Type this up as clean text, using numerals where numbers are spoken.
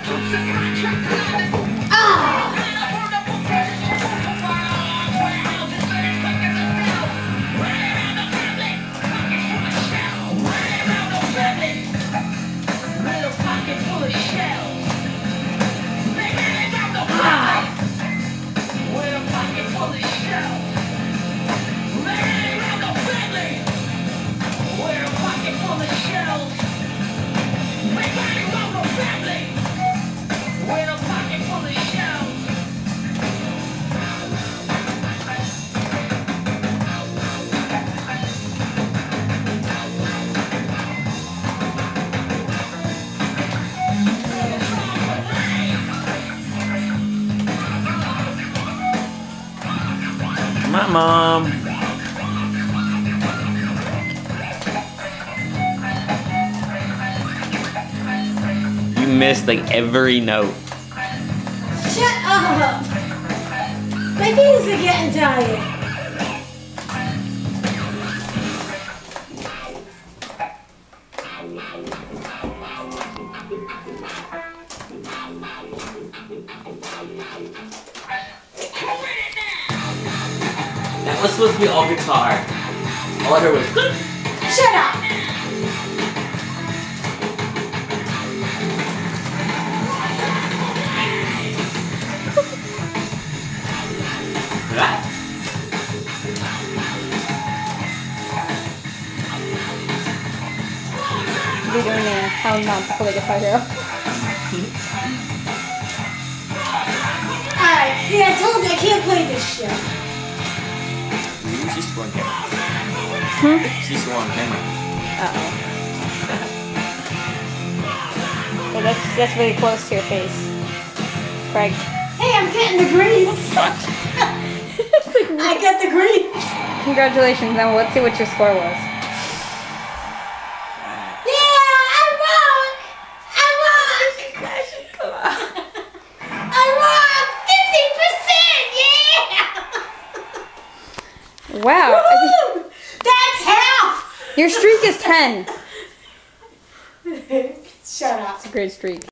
My mom. You missed like every note. Shut up! My fingers are getting tired. That was supposed to be all guitar. All I heard was Shut up! that. You're doing a How Not to Play Guitar Hero. Alright, see, I told you I can't play this shit. She's still on camera. She's still on camera. Uh-oh. Well, that's really close to your face. Craig. Hey, I'm getting the greens. I got the greens. Congratulations. Now let's see what your score was. Yeah, I won! Come on. I won 50%! Yeah! Wow. Woo! That's half! Your streak is 10. Shut up. It's a great streak.